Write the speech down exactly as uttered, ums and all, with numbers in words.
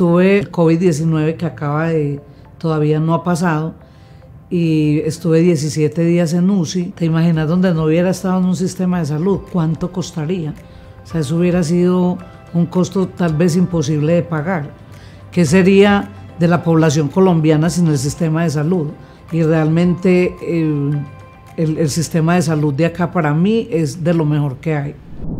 tuve COVID diecinueve, que acaba de, todavía no ha pasado, y estuve diecisiete días en U C I. ¿Te imaginas donde no hubiera estado en un sistema de salud? ¿Cuánto costaría? O sea, eso hubiera sido un costo tal vez imposible de pagar. ¿Qué sería de la población colombiana sin el sistema de salud? Y realmente el, el, el sistema de salud de acá para mí es de lo mejor que hay.